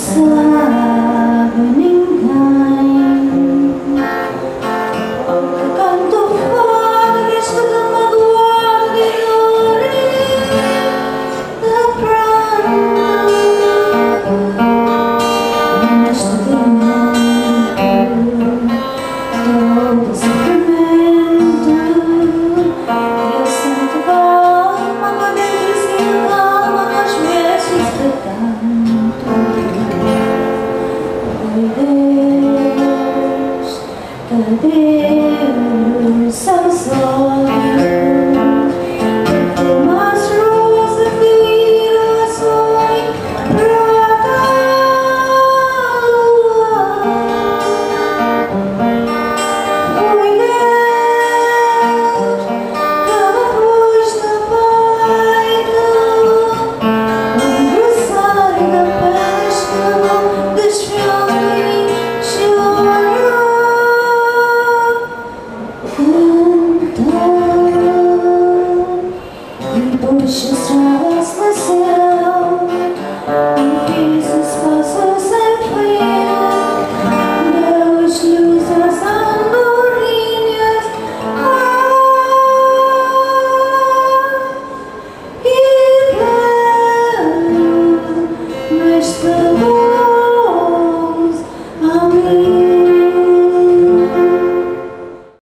sabe ninguém. Canto fora deste de magoado e dor da prana. Neste tempo todo sofrimento, eu sinto calma, mas dentro se calma às vezes de tanto. Oi Deus, cadê os seus olhos? Umas rosas de irações prata lua. Oi Deus, que depois da baita, onde sai da pesca, desfiando em choro, cantar. E puxa estradas no céu, e fiz os passos sem fim, das luzes às andorinhas. E quero nesta voz a minha